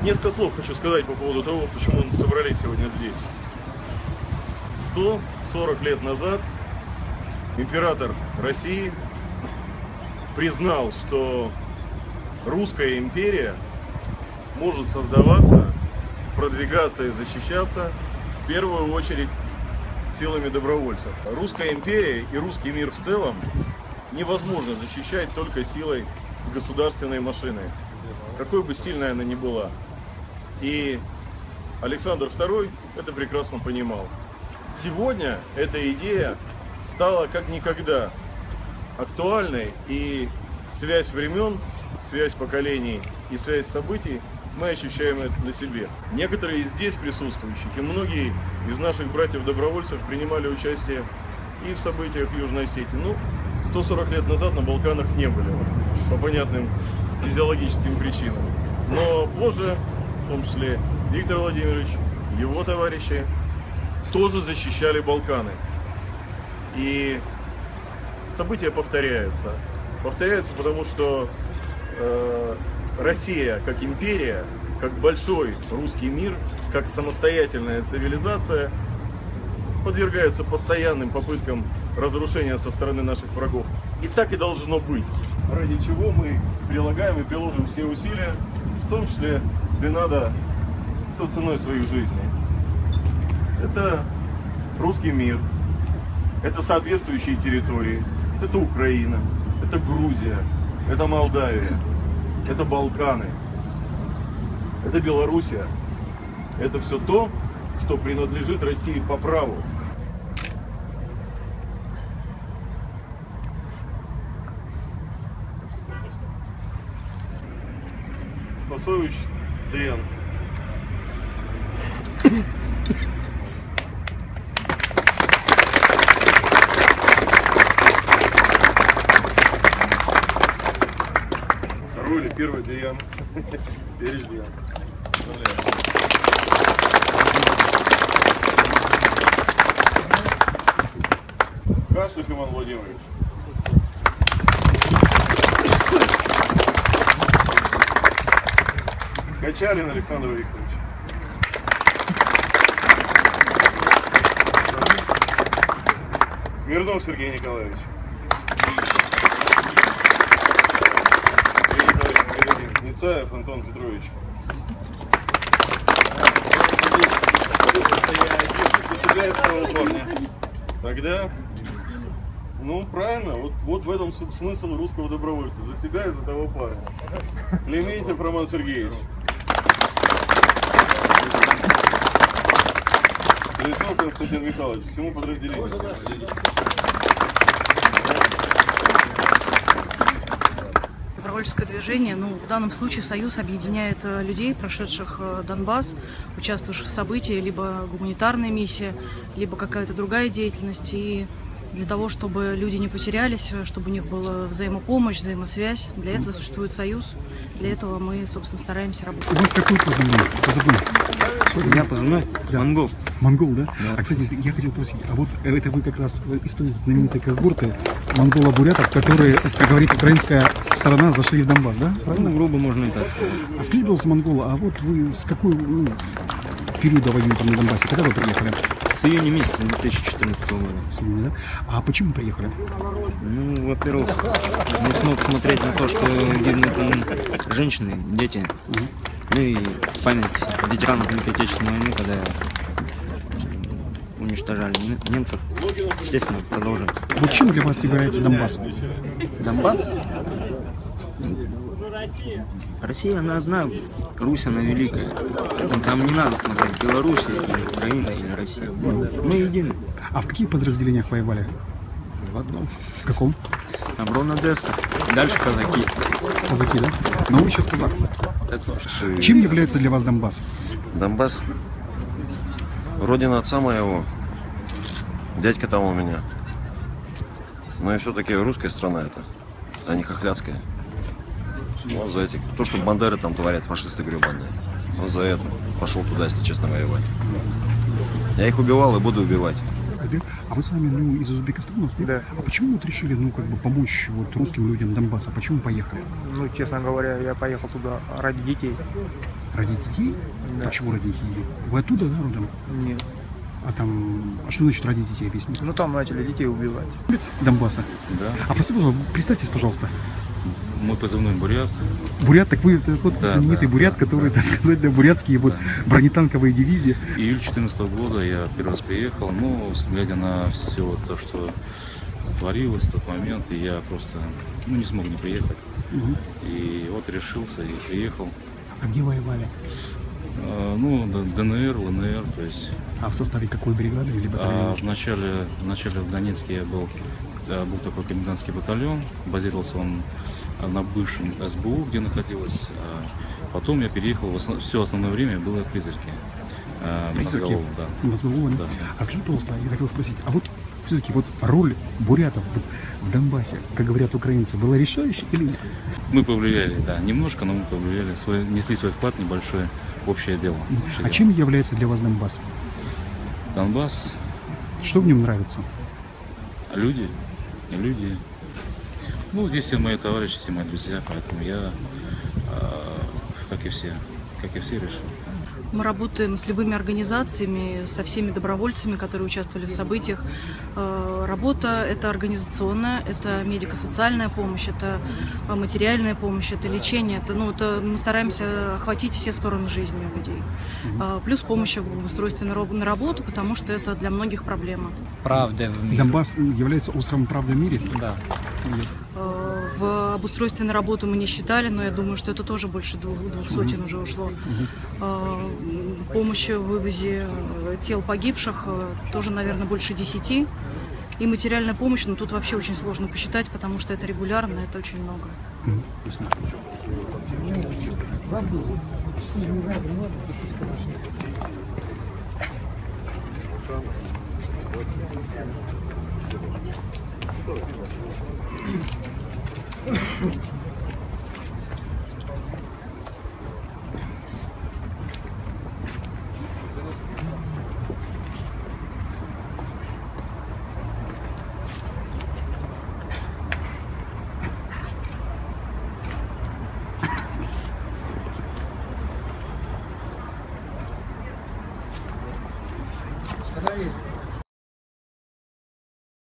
Несколько слов хочу сказать по поводу того, почему мы собрались сегодня здесь. 140 лет назад император России признал, что русская империя может создаваться, продвигаться и защищаться в первую очередь силами добровольцев. Русская империя и русский мир в целом невозможно защищать только силой государственной машины, какой бы сильной она ни была. И Александр II это прекрасно понимал. Сегодня эта идея стала как никогда актуальной, и связь времен, связь поколений и связь событий мы ощущаем это на себе. Некоторые из здесь присутствующих и многие из наших братьев-добровольцев принимали участие и в событиях в Южной Осетии. 140 лет назад на Балканах не были, по понятным физиологическим причинам. Но позже, в том числе Виктор Владимирович, его товарищи, тоже защищали Балканы. И события повторяются. Повторяются, потому что Россия как империя, как большой русский мир, как самостоятельная цивилизация подвергается постоянным попыткам разрушения со стороны наших врагов. И так и должно быть. Ради чего мы прилагаем и приложим все усилия, в том числе, если надо, то ценой своих жизней. Это русский мир, это соответствующие территории, это Украина, это Грузия, это Молдавия, это Балканы, это Белоруссия. Это все то, что принадлежит России по праву. Спасович Дэн. Второй или первый Дэн. Переж Дэн. Кашлик Иван Владимирович. Качалин Александр Викторович. Смирнов Сергей Николаевич. Ницаев Антон Петрович. Тогда, правильно, вот в этом смысл русского добровольца. За себя и за того парня. Лементьев Роман Сергеевич. Лицов Константин Михайлович. Всему подразделению. Добровольческое движение, в данном случае Союз объединяет людей, прошедших Донбасс, участвовавших в событиях, либо гуманитарная миссия, либо какая-то другая деятельность. И для того, чтобы люди не потерялись, чтобы у них была взаимопомощь, взаимосвязь, для этого существует Союз. Для этого мы, собственно, стараемся работать. У вас какой позывной? У меня позывной? Да. Монгол. Монгол, да? Да. А, кстати, я хотел спросить, а вот это вы как раз из той знаменитой когорты монголо-бурятов, которые, как говорит украинская сторона, зашли в Донбасс, да? Правильно? Грубо можно и так сказать. А скажите, пожалуйста, монголы, а вот вы с какой периода воюете на Донбассе? Когда вы приехали? С июня месяца 2014 года. С июня, да? А почему приехали? Во-первых, не смог смотреть на то, что гибнут женщины, дети. И в память ветеранов Великой Отечественной войны, когда уничтожали немцев, естественно, продолжим. Вот чем для вас является Донбасс? Донбасс? Россия, она одна, Русь, она великая. Там не надо смотреть Белоруссия, или Украина, или Россия. Мы едины. А в каких подразделениях воевали? В одном. В каком? Оборон Одесса. Дальше казаки. Казаки, да? Но вы сейчас казак. Чем является для вас Донбасс? Донбасс? Родина отца моего. Дядька там у меня. Но и все-таки русская страна это, а не хохлядская. Вот за эти. То, что бандеры там творят, фашисты гребаные. Вот за это пошел туда, если честно, воевать. Я их убивал и буду убивать. А вы сами, из Узбекистана? Да. А почему вот решили, помочь русским людям Донбасса? Почему поехали? Честно говоря, я поехал туда ради детей. Ради детей? Да. Почему ради детей? Вы оттуда, да, родом? Нет. А что значит ради детей, объясните? Ну там начали детей убивать. Донбасса. Да. А представьтесь, пожалуйста. Мой позывной бурят. Бурят, так вы это вот Да, знаменитый да, бурят, да, который, да. так сказать, да, бурятские вот Да. бронетанковые дивизии. Июль 2014 года я первый раз приехал, но глядя на все то, что творилось в тот момент, и я просто не смог не приехать. Мгм. И вот решился и приехал. А где воевали? ДНР, ЛНР, то есть А в составе какой бригады или батальона? вначале в Донецке я был такой комендантский батальон, базировался он на бывшем СБУ, где находилась. Потом я переехал, все основное время было в Призраке. Призраке? Мозголово, да. Мозголово, да? Да. А скажи, пожалуйста, я хотел спросить, а вот все-таки вот роль бурятов вот в Донбассе, как говорят украинцы, была решающей или нет? Мы повлияли, да, немножко, но мы повлияли, несли свой вклад небольшой в общее дело. А чем является для вас Донбасс? Донбасс, Что в нем нравится? люди. Ну, здесь все мои товарищи, все мои друзья, поэтому я, как и все решил. Мы работаем с любыми организациями, со всеми добровольцами, которые участвовали в событиях. Работа – это организационная, это медико-социальная помощь, это материальная помощь, это лечение. Мы стараемся охватить все стороны жизни людей. Плюс помощь в обустройстве на работу, потому что это для многих проблема. Правда в мире. Донбасс является островом правды в мире? Да. В обустройстве на работу мы не считали, но я думаю, что это тоже больше 200 уже ушло. Помощь в вывозе тел погибших тоже, наверное, больше 10. И материальная помощь, но тут вообще очень сложно посчитать, потому что это регулярно, это очень много. Ясно.